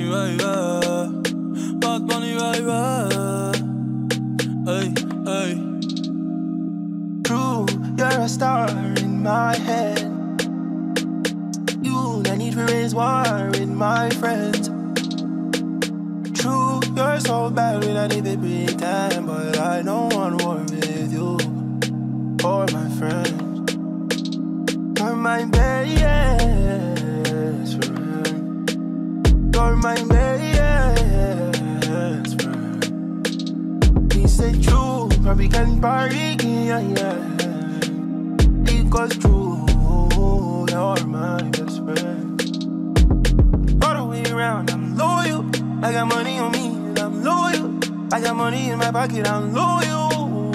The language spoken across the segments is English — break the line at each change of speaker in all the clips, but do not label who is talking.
baby. Bad Bunny, baby. Ey, ey.
True, you're a star in my head. You, no need to raise war with my friends. True, you're so bad we don't need to pretend, but I don't want war with you or my friends. You're my best friend. You're my best friend. He said true, probably can party, yeah. Because true, you're my best friend. All the way around, I'm loyal. I got money on me and I'm loyal. I got money in my pocket, I'm loyal.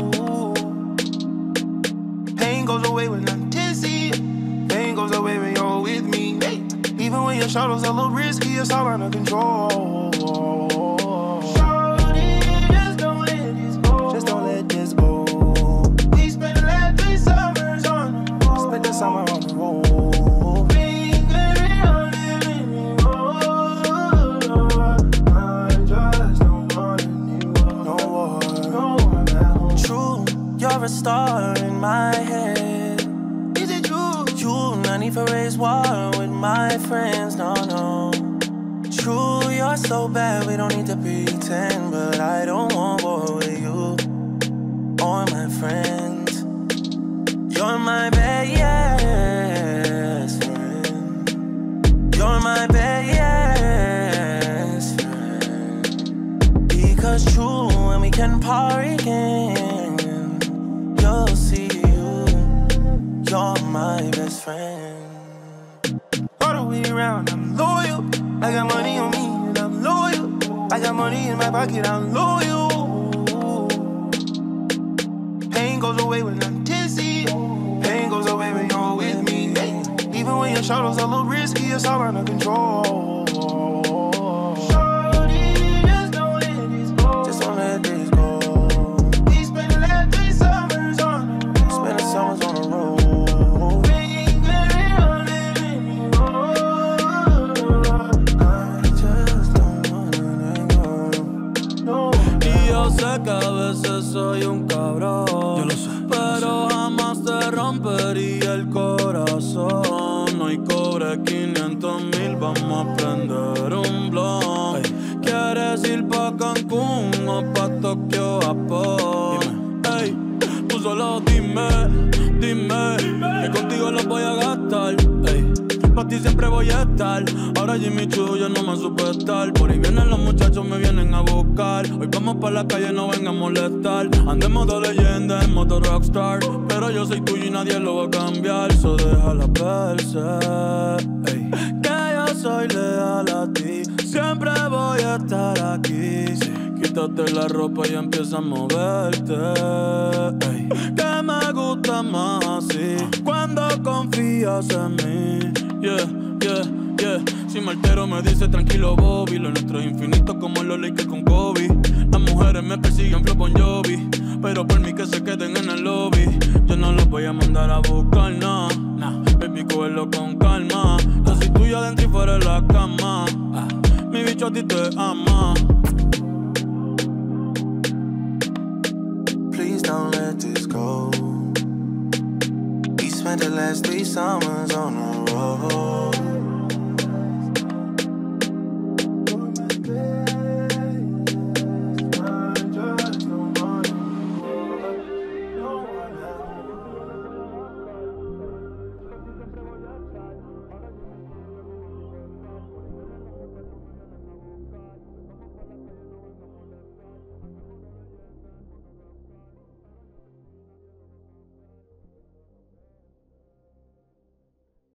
Pain goes away when I'm tipsy. Pain goes away when you're with me. Hey. Even when your shadows a little risky, it's all under control. Shorty, just don't let this go. Just don't let this go. We spent the last 3 summers on the road. Spent the summer on the road. You're a star in my head. Is it true? You, no need for raise war with my friends, no. True, you're so bad, we don't need to pretend. But I don't want war with you or my friends. You're my best friend. You're my best friend. Because true, when we can party again, you'll see you're my best friend. All the way around, I'm loyal. I got money on me and I'm loyal. I got money in my pocket, I'm loyal. Pain goes away when I'm tipsy. Pain goes away when you're with me. Even when your shadows a little risky, it's all under control.
Sé que a veces soy un cabrón, yo lo sé, pero jamás te rompería el corazón. Hoy cobré 500,000, vamos a prender un blon. ¿Quieres ir pa' Cancún o pa' Tokio, Japón? Ey, tú solo dime, que contigo lo voy a gastar. Ey, pa' ti siempre voy a estar. Ahora Jimmy Choo yo no me supe estar. Por ahí vienen los muchachos, me vienen a buscar. Hoy vamos pa' la calle, no vengan a molestar. Ando en modo leyenda, en modo rockstar. Pero yo soy tuyo y nadie lo va a cambiar. So déjala verse, ey. Que yo soy leal a ti. Siempre voy a estar aquí, sí. Quítate la ropa y empieza a moverte, ey. Que me gusta más así, cuando confías en mí. Yeah. Si me altero me dice tranquilo Bobby. Lo nuestro es infinito como los Lakers con Kobe. Las mujeres me persiguen flow Bon Jovi, pero por mí que se queden en el lobby. Yo no los voy a mandar a buscar, nah. Baby, cógelo con calma. Yo soy tuyo adentro y fuera de la cama. Mi bicho a ti te ama.
Please don't let this go. We spent the last 3 summers on the road.